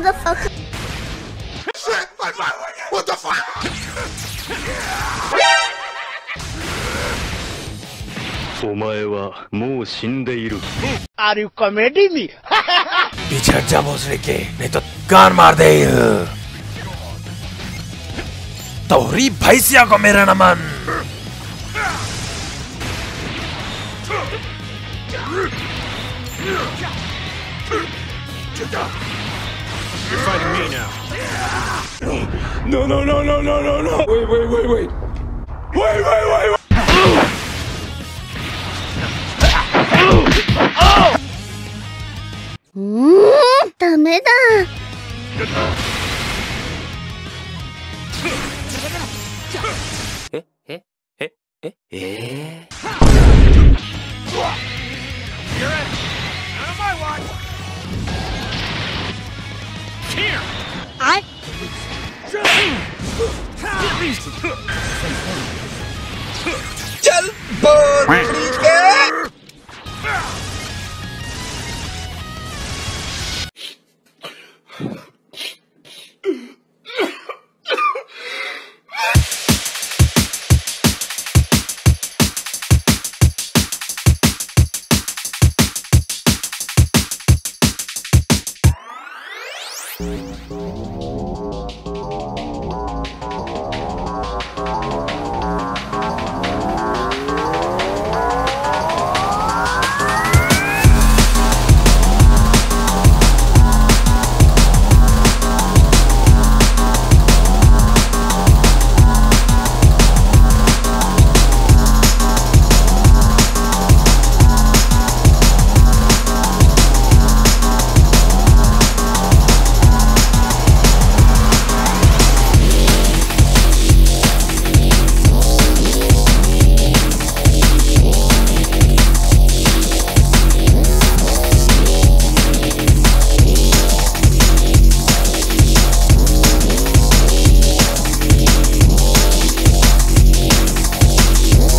motherfucker. Shit! What the fuck? Are you comedy me? पीछे हट जा भोसले के, नहीं तो कान मार दे। तोहरी भैंसिया को मेरा नमन। You're fighting me now. No. Wait. 다메다. Jiren! Out of my watch! Here! चल बोल